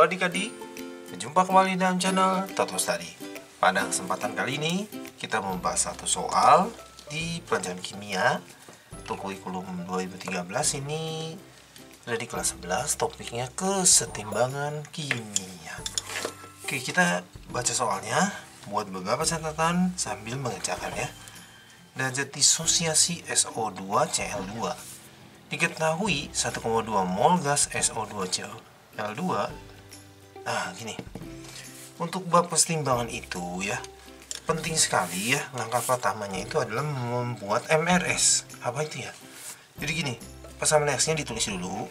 adik-adik, berjumpa kembali dalam channel Toto Study. Pada kesempatan kali ini, kita membahas satu soal di pelajaran kimia untuk kurikulum 2013 ini ada di kelas 11, topiknya kesetimbangan kimia. Oke, kita baca soalnya, buat beberapa catatan sambil mengerjakan ya. Derajat disosiasi SO2-Cl2. Diketahui 1,2 mol gas SO2-Cl2. Nah, gini. Untuk bab pertimbangan itu ya, penting sekali ya. Langkah pertamanya itu adalah membuat MRS. Apa itu ya? Jadi gini, persamaan reaksinya ditulis dulu.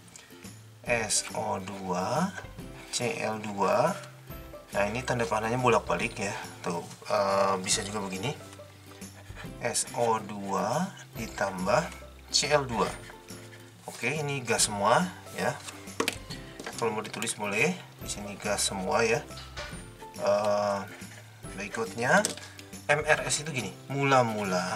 SO2 Cl2. Nah, ini tanda panahnya bolak-balik ya. Tuh, bisa juga begini. SO2 ditambah Cl2. Oke, ini gas semua ya. Kalau mau ditulis boleh. Di sini gas semua ya. Berikutnya MRS itu gini, mula-mula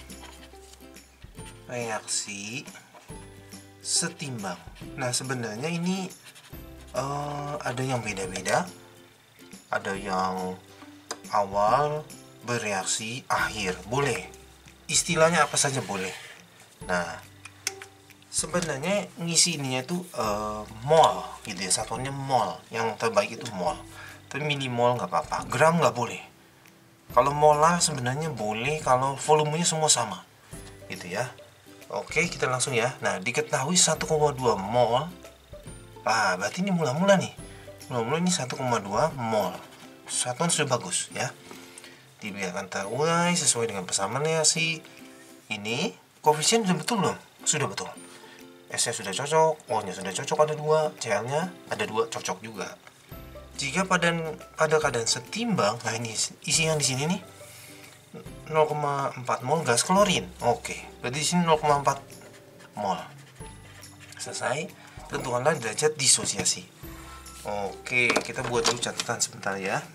reaksi setimbang. Nah, sebenarnya ini ada yang beda-beda. Ada yang awal bereaksi, akhir boleh. Istilahnya apa saja boleh. Nah, sebenarnya ngisi ininya itu mol gitu ya, satuannya mol. Yang terbaik itu mol. Tapi milimol nggak apa-apa, gram nggak boleh. Kalau molar sebenarnya boleh kalau volumenya semua sama gitu ya. Oke, kita langsung ya. Nah, diketahui 1,2 mol. Ah, berarti ini mula-mula nih. Mula-mula ini 1,2 mol. Satuan sudah bagus ya. Dibiarkan terurai sesuai dengan persamaan reaksi. Ini koefisien sudah betul belum? Sudah betul. S-nya sudah cocok, O-nya sudah cocok, ada 2, Cl-nya ada 2, cocok juga. Jika pada keadaan setimbang, nah ini isi yang di sini nih 0,4 mol gas klorin. Oke, berarti di sini 0,4 mol. Selesai. Tentukanlah derajat disosiasi. Oke, kita buat dulu catatan sebentar ya.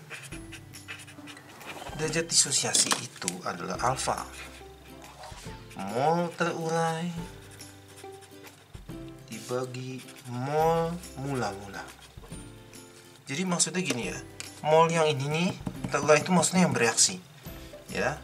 Derajat disosiasi itu adalah alfa mol terurai dibagi mol mula-mula. Jadi maksudnya gini ya, mol yang ini nih terurai itu maksudnya yang bereaksi ya,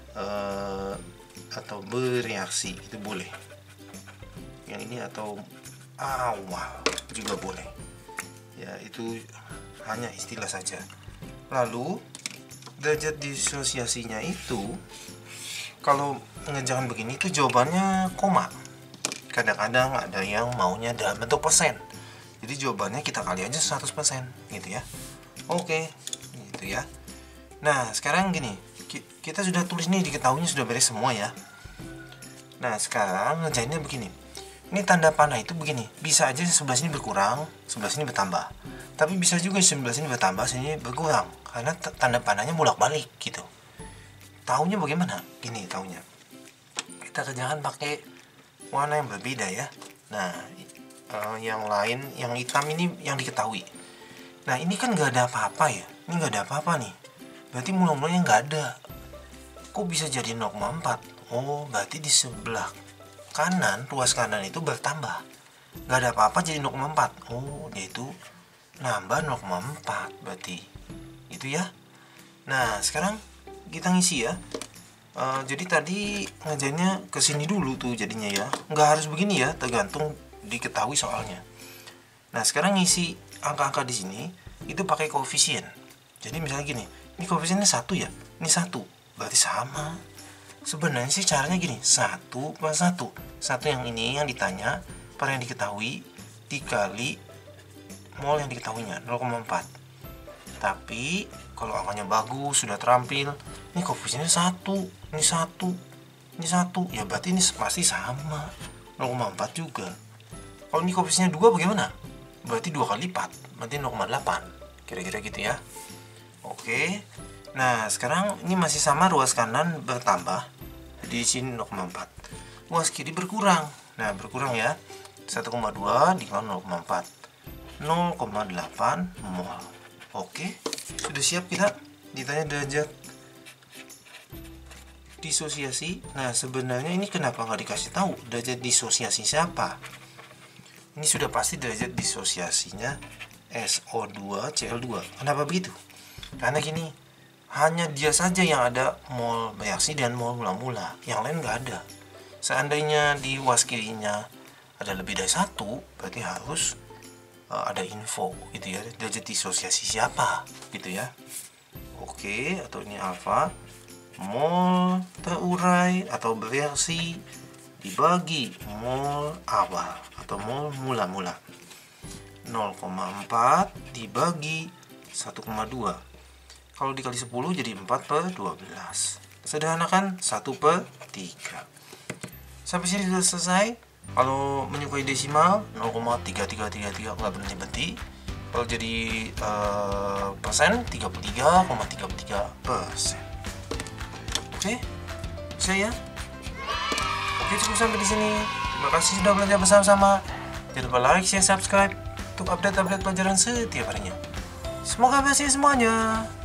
atau bereaksi itu boleh. Yang ini atau awal juga boleh ya, itu hanya istilah saja. Lalu derajat disosiasinya itu kalau mengerjakan begini itu jawabannya koma. Kadang-kadang ada yang maunya dalam bentuk persen. Jadi jawabannya kita kali aja 100% gitu ya. Oke, gitu ya. Nah, sekarang gini, kita sudah tulis nih, diketahuinya sudah beres semua ya. Nah, sekarang ngerjainnya begini. Ini tanda panah itu begini. Bisa aja sebelah sini berkurang, sebelah sini bertambah. Tapi bisa juga sebelah sini bertambah, sini berkurang. Karena tanda panahnya bolak-balik gitu. Taunya bagaimana? Gini taunya. Kita kerjakan pakai warna yang berbeda ya. Nah, yang lain, yang hitam ini yang diketahui. Nah, ini kan nggak ada apa-apa ya. Ini nggak ada apa-apa nih. Berarti mula-mulanya nggak ada. Kok bisa jadi 0,4? Oh, berarti di sebelah kanan, ruas kanan itu bertambah. Nggak ada apa-apa jadi 0,4. Oh, dia itu nambah 0,4 berarti. Itu ya. Nah, sekarang kita ngisi ya. Jadi tadi ngajarnya ke sini dulu tuh jadinya ya. Nggak harus begini ya, tergantung diketahui soalnya. Nah, sekarang ngisi angka-angka di sini itu pakai koefisien. Jadi misalnya gini, ini koefisiennya 1 ya. Ini 1, berarti sama. Sebenarnya sih caranya gini, 1 plus 1. 1 yang ini yang ditanya, per yang diketahui dikali mol yang diketahuinya 0,4. Tapi kalau angkanya bagus, sudah terampil, ini koefisiennya 1, ini 1, ini 1, ya berarti ini pasti sama 0,4 juga. Kalau ini koefisiennya 2 bagaimana? Berarti 2 kali lipat, berarti 0,8, kira-kira gitu ya. Oke. Nah, sekarang ini masih sama, ruas kanan bertambah, jadi di sini 0,4. Ruas kiri berkurang. Nah, berkurang ya. 1,2 dikali 0,4, 0,8 mol. Oke, sudah siap kita ditanya derajat disosiasi. Nah, sebenarnya ini kenapa nggak dikasih tahu derajat disosiasi siapa? Ini sudah pasti derajat disosiasinya SO2 Cl2. Kenapa begitu? Karena gini, hanya dia saja yang ada mol bereaksi dan mol mula-mula, yang lain nggak ada. Seandainya di was kirinya ada lebih dari satu, berarti harus ada info gitu ya, derajat disosiasi siapa gitu ya. Oke, atau ini alfa, mol terurai atau bereaksi dibagi mol awal atau mol mula-mula. 0,4 dibagi 1,2. Kalau dikali 10 jadi 4/12. Sederhanakan 1/3. Sampai sini sudah selesai. Kalau menyukai desimal 0,3333 nggak berhenti-berhenti. Kalau jadi persen 33,33%. Oke, bisa ya? Oke, cukup sampai di sini. Terima kasih sudah belajar bersama-sama. Jangan lupa like, share, subscribe untuk update-update pelajaran setiap harinya. Semoga berhasil semuanya.